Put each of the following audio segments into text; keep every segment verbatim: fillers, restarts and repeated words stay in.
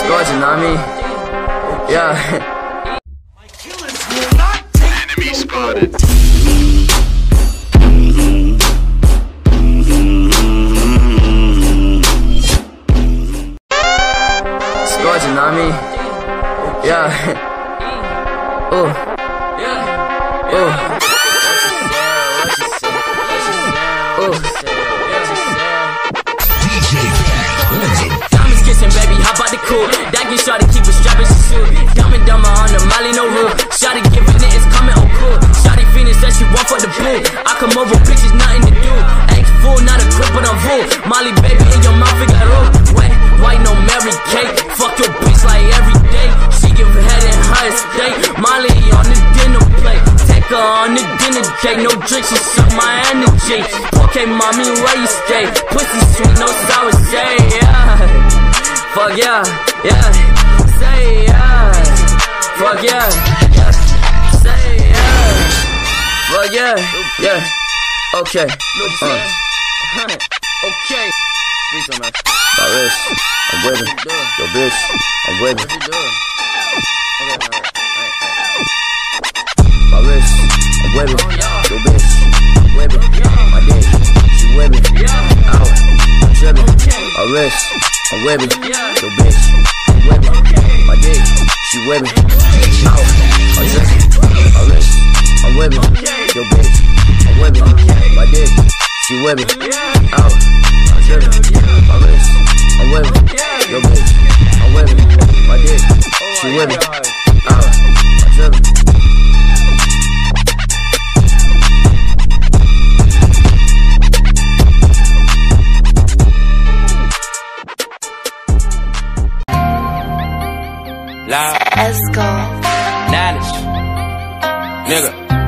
Scorching on me. Yeah. My killers will not take enemy spotted. Scorching on me. Yeah. Ooh. Ooh. Ooh. Diamonds kissing, baby, hop out the cool. That get shot to keep a strap in your suit. Diamond dumber on the Molly, no rule. Shotty giving it, it's coming, oh cool. Shotty Phoenix said she want for the blue. I come over, bitches, nothing to do. Ex fool, not a crip, but I'm full. Molly, baby, in your mouth, figure roll. Wet, white, no Mary Kate. Fuck your bitch like every day. She give head in her estate. Molly on the dinner plate. Take her on the dinner date. No drink, she suck my energy. Okay, mommy, where you stay? Pussy sweet, no sour say, yeah. Fuck yeah, yeah. Say yeah. Fuck yeah, yeah. Say yeah. Fuck yeah, yeah. Okay. Uh. Okay. Please don't know. My wrist, I'm with it. Yo, bitch, I'm with it. My wrist, I'm with it. Yo, bitch, I'm with it. My dick, she with me. Ow, I'm tripping. My wrist, I'm with it. Yo, bitch, I'm with me. My dick, she with me. Ow, I'm tripping. My wrist, I'm with it. Yo, bitch, I'm with me. My dick, she with me. Ow, I'm tripping. My wrist, I'm with it. Yo, bitch, I'm with it. My dick, she with me. Ow, I'm tripping. Let's go. Knowledge. Nigga.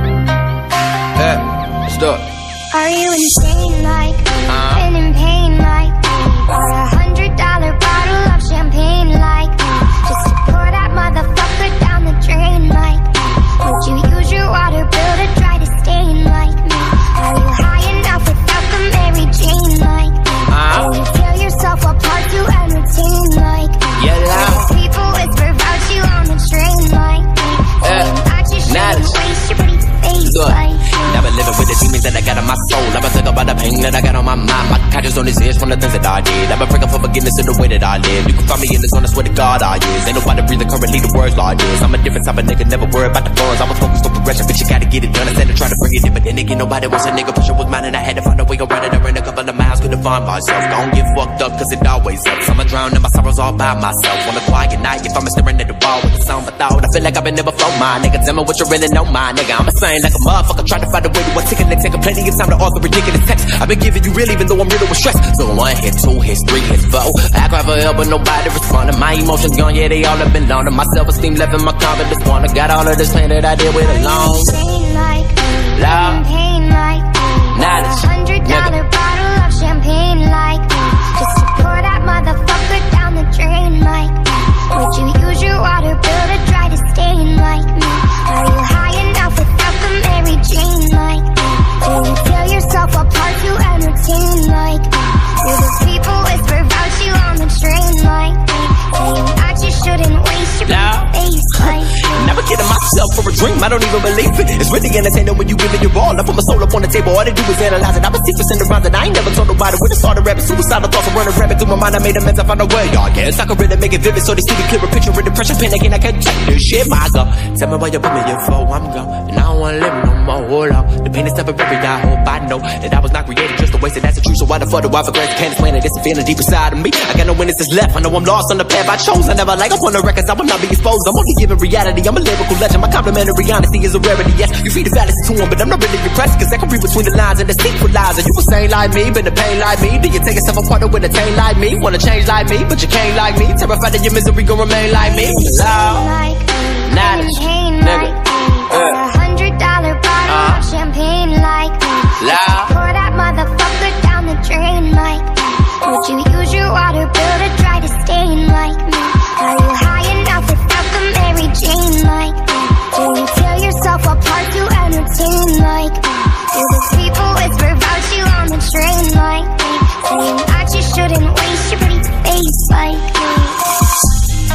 Yeah, let's do it. Are you insane like, uh-huh. and in pain like, or a hundred dollar bottle of champagne like, just to pour that motherfucker down the drain like, would you use your water bill to try to stain like me? Are you high enough without the Mary Jane like, uh-huh. will you tear yourself apart to entertain like, yeah, loud. People whisper about you on the train like, yeah. I just shouldn't waste your pretty face like. Never living with the demons that I got on my soul. Never think about the pain that I got on my mind. My conscience on this edge from the things that I did. I've been praying for forgiveness in the way that I live. You can find me in the zone, I swear to God I is. Ain't nobody breathing currently the words like this. I'm a different type of nigga, never worry about the funds. I was focused on progression, but you gotta get it done. Instead of trying to bring it in, but then again, nobody wants a nigga. Pressure was mine and I had to find a way around it. I ran a couple of miles, couldn't find myself. Don't get fucked up, cause it always helps. I'ma drown in my sorrows all by myself. On a quiet night, if I'm staring at the wall with the sound of thought, I feel like I've been there before, my nigga. Tell me what you really know, my nigga. I'm a saying like a motherfucker, trying to find a way to a ticket. They taking plenty of time to author ridiculous text. I've been giving you real even though I'm riddled with stress. So one hit, two hits, three hits, four. I cry for help but nobody responded. My emotions gone, yeah, they all have been loaned. My self-esteem left in my confidence wanna. Got all of this pain that I did with alone. Like, Loud. pain like, Knowledge. a hundred dollar bottle of champagne like, just to pour that motherfucker down the drain like, would you use your water bill to try to stain like me? Are you high enough without the Mary Jane like, will you tear yourself apart to entertain like, do the people whisper about you on the train like, saying I just shouldn't waste your face like. Never kidding myself for a dream, I don't even believe it. It's really entertaining when you give it your all. I put my soul up on the table, all they do is analyze it. I was secrets in the rounds and I ain't never told nobody. When I started rapping, suicidal thoughts were running rampant through my mind. I made amends, I found a way. I guess I could really make it vivid so they see the clearer picture of depression, panicking. I can't take this shit, my God. Tell me why you put me in for, I'm gone. And I don't wanna live no more, hold on. The pain is temporary, I hope I know that I was not created just to waste it. That's the truth, so why the fuck do I forget the can't explain it? It's a feeling deep inside of me. I got no witnesses left, I know I'm lost on the path I chose. I never like up on the records, I will not be exposed. I'm only giving reality, I'm a lyrical legend. My complimentary honesty is a rarity, yes. You feed the fallacy to him, but I'm not really impressed, cause I can read between the lines and the secret lies. And you were sane like me, been the pain like me. Do you take yourself apart with a taint like me? Wanna change like me, but you can't like me. Terrified that your misery gon' remain like me. Loud. Like, Knowledge. pain Nigga. like, or a hundred dollar bottle Uh. of champagne like, Loud. pour that motherfucker down the drain like, would you use your water bill to try to stain like me? Are you high enough without the Mary Jane like, will you tear yourself apart to entertain like, do the people whisper about you on the train like, saying I just shouldn't waste your pretty face like me?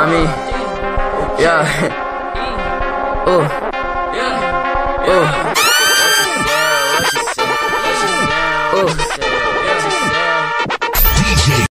mean, yeah. Ooh. Ooh.